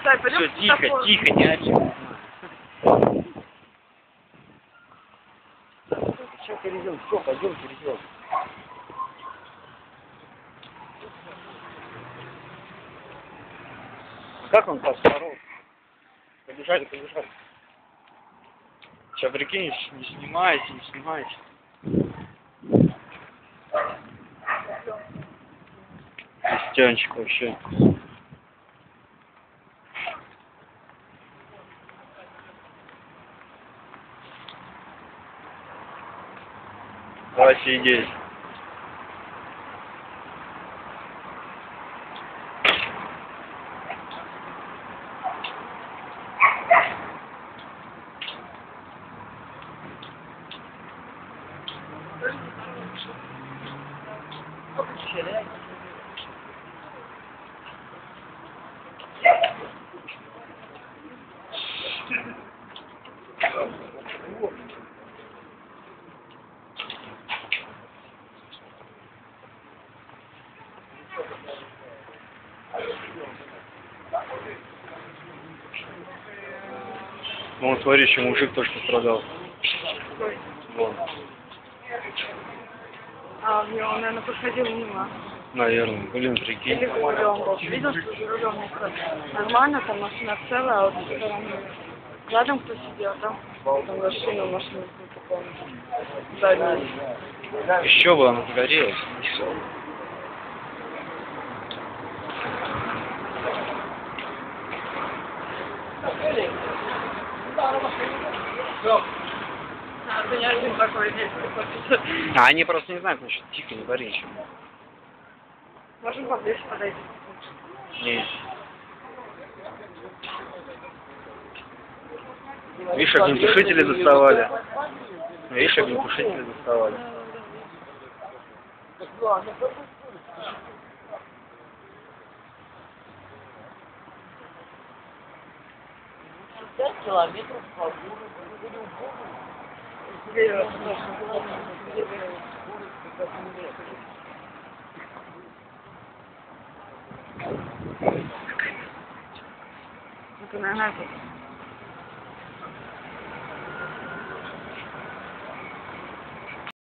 Сань, пойдем Все, к тихо, светофору. тихо, не ори. Сейчас перейдем, все, пойдем перейдем. Как он так порол? Побежали, побежали. Сейчас прикинь, не снимайте, не снимайте. Стенчик вообще. Давайте идеи. Вон, смотри, еще мужик только пострадал. Вон. А, он, наверное, проходил мимо. Наверное. Блин, прикинь. Или за рулем был. Видел, что за рулем нормально, там машина целая, а вот со стороны. Рядом кто сидел, там машину какую-то полностью. Заднюю. Еще бы она загорелась. А, ты не один такой здесь. А они просто не знают, значит, тихо, не говори ничего. Можем поближе подойти. Не. Видишь, огнетушители доставали. Видишь, огнетушители доставали. Километров по городу. Это, наверное,